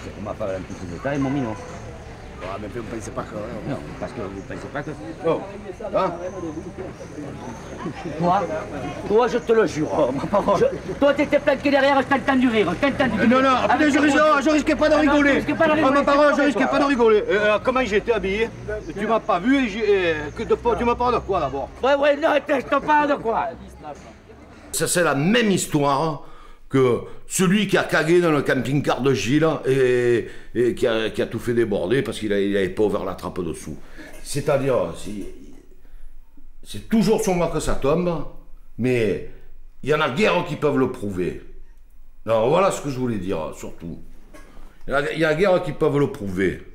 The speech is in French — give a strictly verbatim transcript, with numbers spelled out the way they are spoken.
On m'a pas tous ces détails, mon mignon. Ah, mais vous ne pensez pas que... Non, parce que vous ne pensez pas que... Oh, hein? Toi, toi, je te le jure, oh, ma parole. Je... Toi, t'étais planqué derrière, je t'entends du rire, je t'entends du rire. Non, non, putain, je, risque, je risquais pas de rigoler. Je risquais pas de rigoler. Oh, ma parole, je risquais pas de rigoler. Euh, comment j'étais habillé? Tu m'as pas vu et, et que de, tu m'as parlé de quoi d'abord? Ouais, ouais, non, je te parle de quoi? Ça, c'est la même histoire que celui qui a cagué dans le camping-car de Gilles et, et qui, a, qui a tout fait déborder parce qu'il n'avait pas ouvert la trappe dessous. C'est-à-dire, c'est toujours sur moi que ça tombe, mais il y en a guère qui peuvent le prouver. Alors voilà ce que je voulais dire, surtout. Il y en a guère qui peuvent le prouver.